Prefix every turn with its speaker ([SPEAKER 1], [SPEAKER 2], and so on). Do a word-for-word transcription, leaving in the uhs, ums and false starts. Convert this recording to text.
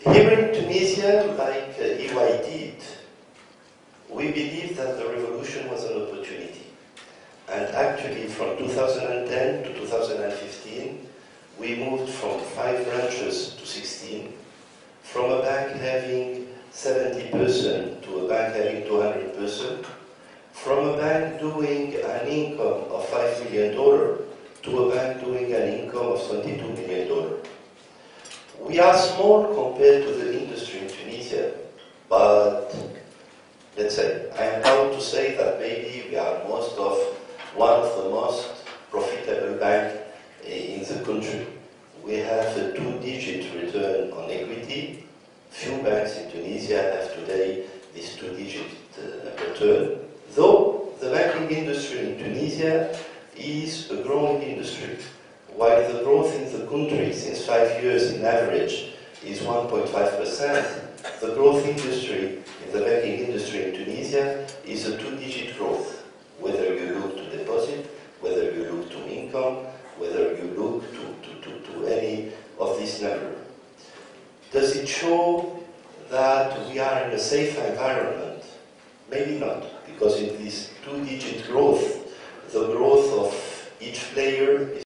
[SPEAKER 1] Here in Tunisia, like uh, E Y did, we believe that the revolution was an opportunity. And actually, from two thousand ten to two thousand fifteen, we moved from five branches to sixteen, from a bank having seventy percent to a bank having two hundred percent, from a bank doing an income of five million dollars to a bank doing an income of twenty-two million dollars. We are small compared to the industry in Tunisia, but let's say, I am proud to say that maybe we are most of one of the most profitable banks in the country. We have a two-digit return on equity. Few banks in Tunisia have today this two-digit uh, return, though the banking industry in Tunisia is a growing industry. While the growth in the country since five years in average is one point five percent, the growth industry in the banking industry in Tunisia is a two-digit growth, whether you look to deposit, whether you look to income, whether you look to, to, to, to any of these numbers. Does it show that we are in a safe environment? Maybe not, because in this two-digit growth, the growth of each player is